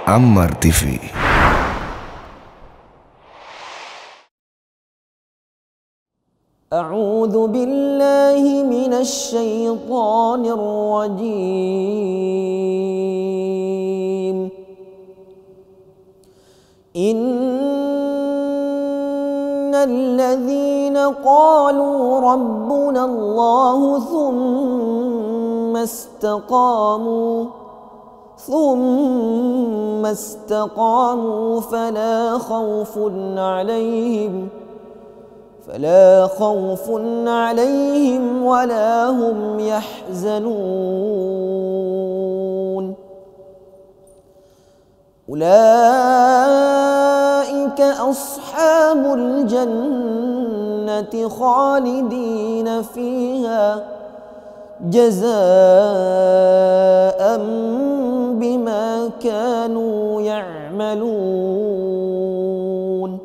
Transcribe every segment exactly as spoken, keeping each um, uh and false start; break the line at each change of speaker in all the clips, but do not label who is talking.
Ammar T V.
أعوذ بالله من الشيطان الرجيم. إن الذين قالوا ربنا الله ثم استقاموا ثم استقاموا فلا خوف عليهم فلا خوف عليهم ولا هم يحزنون. أولئك أصحاب الجنة خالدين فيها جزاء بما كانوا يعملون.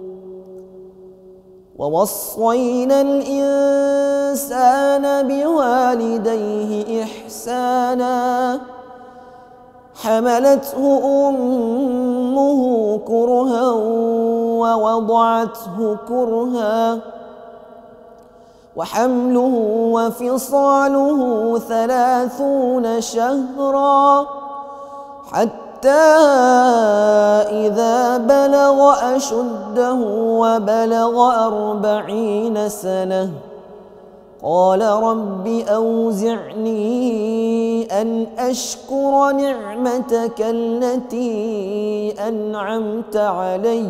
ووصينا الإنسان بوالديه إحسانا حملته أمه كرها ووضعته كرها وحمله وفصاله ثلاثون شهرا حتى إذا بلغ أشده وبلغ أربعين سنة قال رب أوزعني أن أشكر نعمتك التي أنعمت علي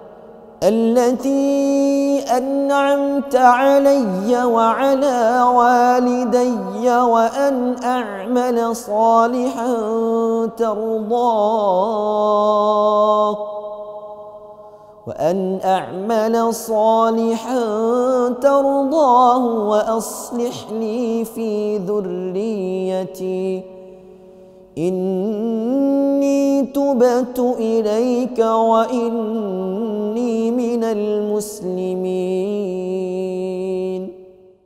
التي أنعمت علي وعلى والدي وأن أعمل صالحا ترضاه وأن أعمل صالحا ترضاه وأصلح لي في ذريتي إني تبت إليك وإني من المسلمين.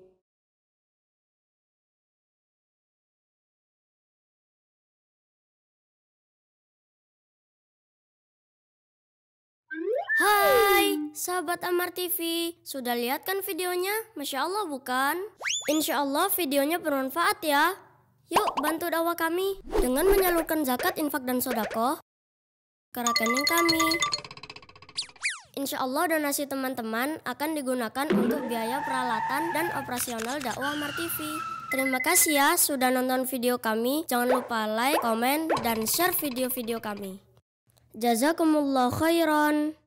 Hai, sahabat Ammar T V, sudah lihat kan videonya? Masya Allah bukan? Insya Allah videonya bermanfaat ya. Yuk bantu dakwah kami dengan menyalurkan zakat, infak, dan sodako ke rekening kami. Insya Allah donasi teman-teman akan digunakan untuk biaya peralatan dan operasional dakwah Ammar T V. Terima kasih ya sudah nonton video kami. Jangan lupa like, komen, dan share video-video kami. Jazakumullah khairan.